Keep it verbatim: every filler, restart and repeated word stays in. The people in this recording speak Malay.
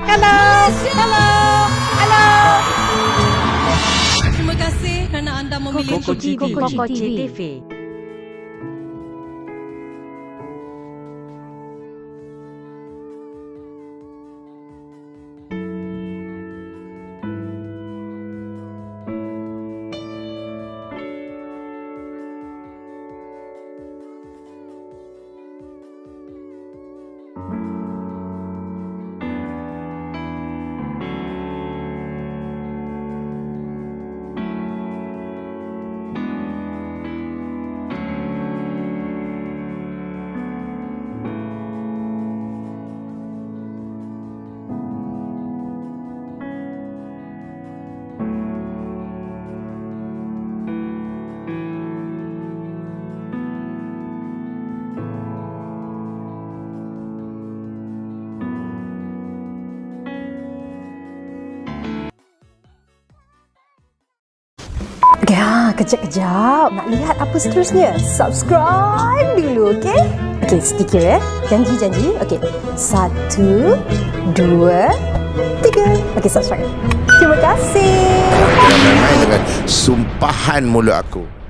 Hello. Hello. Hello. Terima kasih kerana anda memilih Koko T V. Koko T V. Ya, kejap-kejap. Nak lihat apa seterusnya? Subscribe dulu, okey? Okey, sedikit ya. Janji-janji. Okey. Satu, dua, tiga. Okey, subscribe. Terima kasih. Jangan main dengan sumpahan mulut aku.